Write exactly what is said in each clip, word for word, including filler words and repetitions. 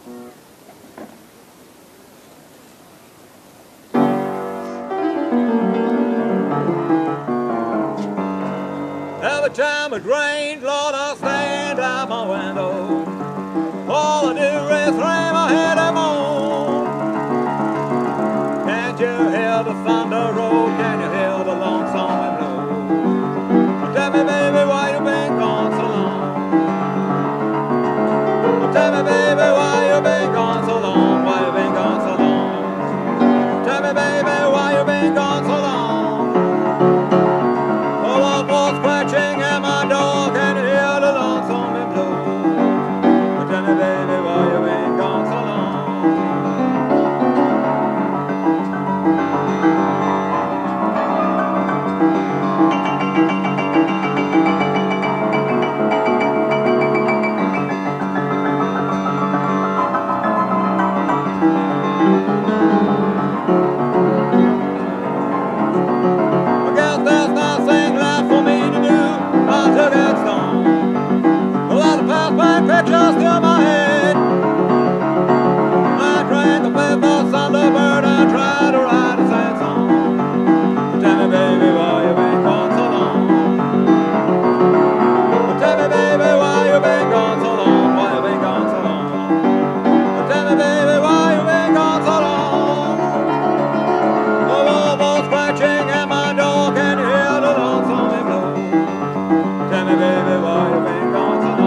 Every time it rains, Lord, I stand out my window. All I do is lay my head and moan. Can't you hear the thunder roll? Can you hear the lonesome wind blow? Oh, tell me, baby, why you been gone so long? Oh, tell me, baby, why you been gone so long? Why you been gone so long? Tell me, baby, why you been gone so long? Oh, I was scratching at my door. Can you hear the lonesome wind blow? Oh, tell me, baby, why you been gone so long? Pictures to my head. I drank a fifth of Thunderbird and tried to write a sad song. Tell me, baby, why you been gone so long? Tell me, baby, why you been gone so long? Why you been gone so long? Tell me, baby, why you been gone so long? The wolf was scratching at my door. Can you hear the lonesome wind blow? Tell me, baby, why you been gone so long?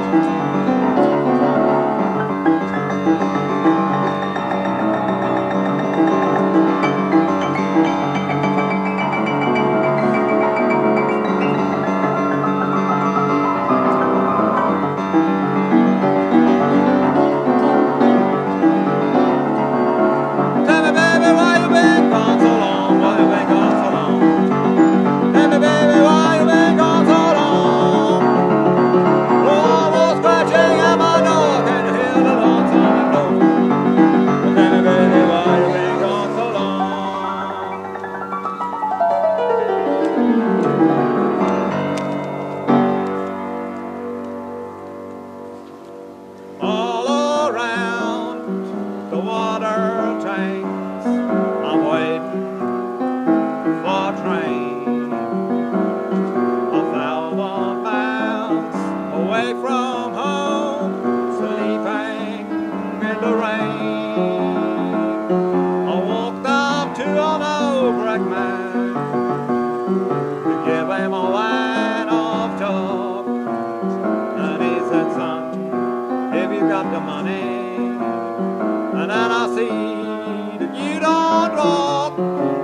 I'm waiting for a train a thousand miles away from home, sleeping in the rain. I walked up to an old brick man to give him a line of talk, and he said, son, if you got the money, and then I see you don't walk,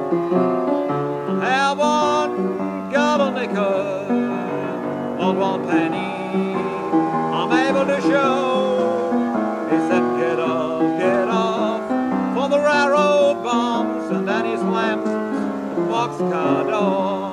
haven't got a nickel, not one penny I'm able to show. He said, get off, get off, for the railroad bumps, and then he slammed the boxcar door.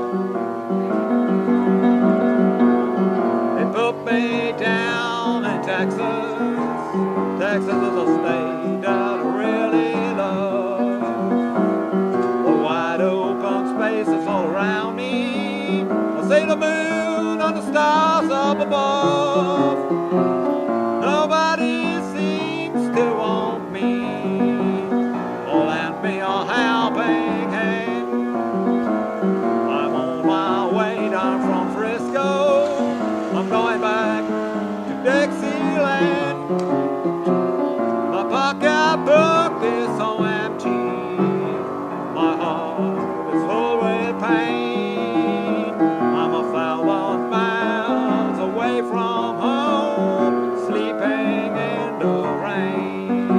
He put me down in Texas. Texas is a state that I really love. The wide open spaces all around me. I see the moon and the stars up above. Nobody seems to want me or lend me a helping hand. I'm on my way down from Frisco. I'm going back to Dixieland. My pocketbook is so empty, my heart is full with pain. I'm a thousand miles away from home, sleeping in the rain.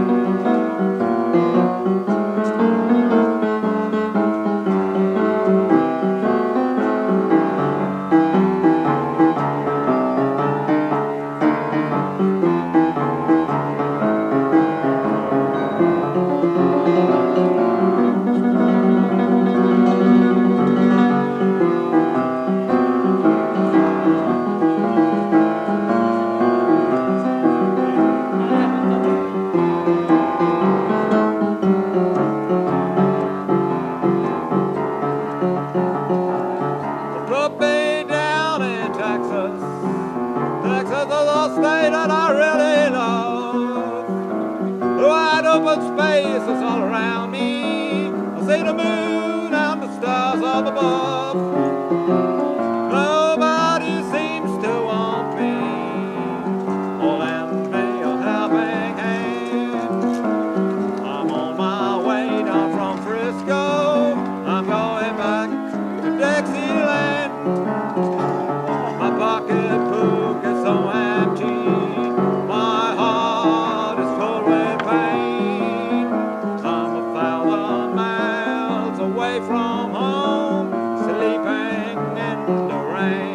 Put me down in Texas. Texas is a state that I really love. open space is all around me. I see the moon and the stars up above. Nobody seems to want me or lend me a helping hand. I'm on my way down from Frisco. I'm going back to Dixieland. My pocketbook is so empty. My heart is full with pain. I'm a thousand miles away from home, sleeping in the rain.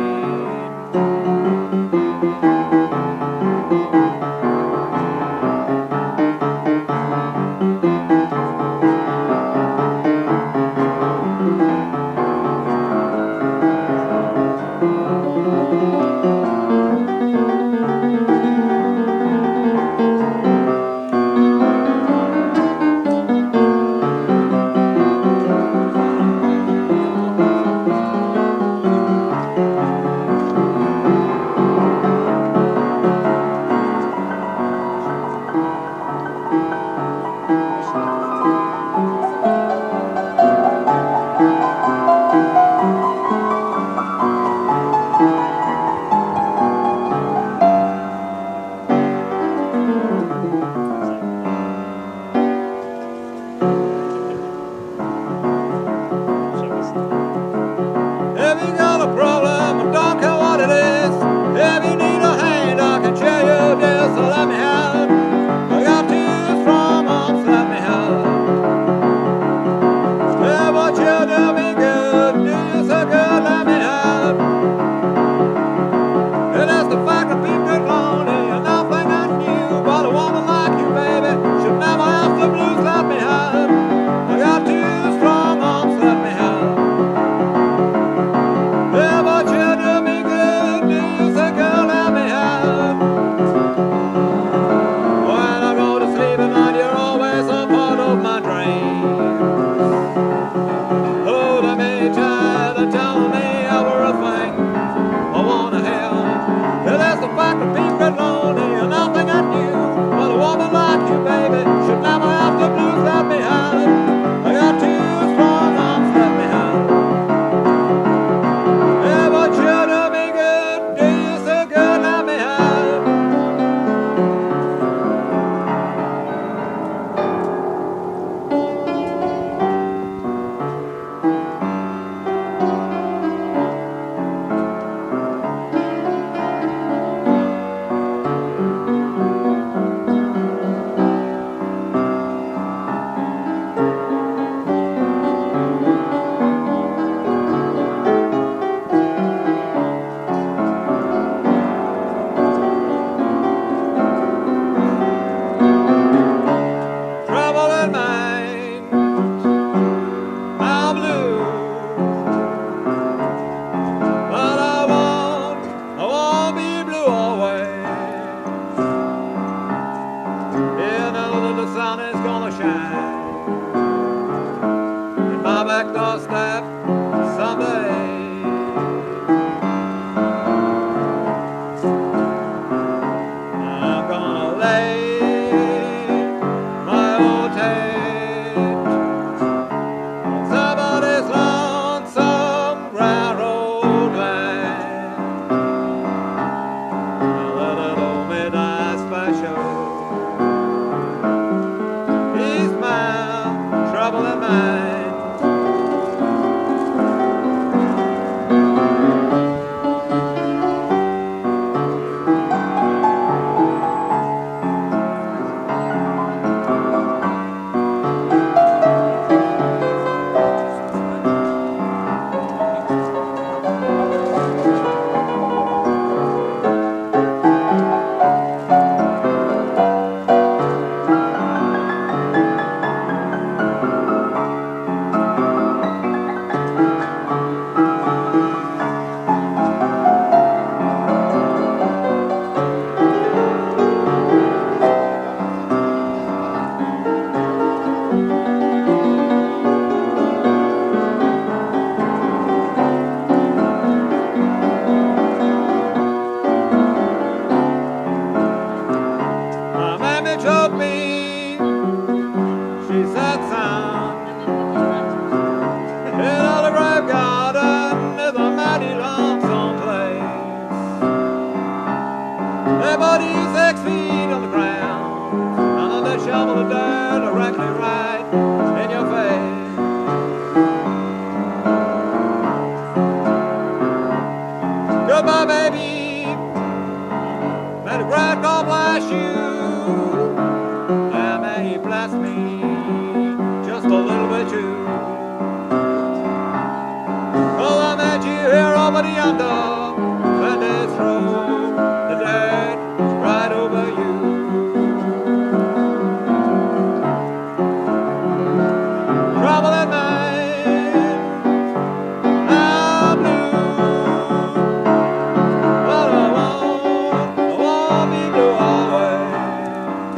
If you got a problem, I don't care what it is. If you need a hand, I can show you this. So let me have. I got two strong arms, let me have. Yeah, but you do me good, do you so good, let me have. It is the fact that people get lonely and nothing that's new. But a woman like you, baby, should never have the blues, let me have. I got two strong arms, let me have. Yeah, but you do me good, do you so good, let me have. When I go to sleep at night, you're always a part of my dreams. Holding me tight and telling me everything I wanna hear. It is the fact that people get lonely and nothing I knew. But a woman like you, baby, should never have the blues, let me have. I got two strong arms, let me have. Yeah, but you do me good, do you so good, let me have. Traveling mind, I'm blue. But I won't, I won't be blue always. You know that the sun is gonna shine in my back doorstep someday. I'm gonna lay my old head on somebody's lonesome railroad line. A little old midnight special, he's mine. put you six feet on the ground, and then they shovel the dirt directly right in your face. Goodbye, baby. May the great God bless you, and may He bless me just a little bit too. Well, I met you here over the yonder, when they throw the dirt right over you. Trouble at night, I'm blue, but I won't, I won't be blue always.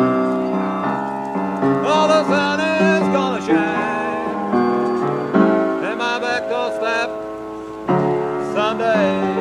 Oh, the sun is gonna shine, and my back doorstep someday.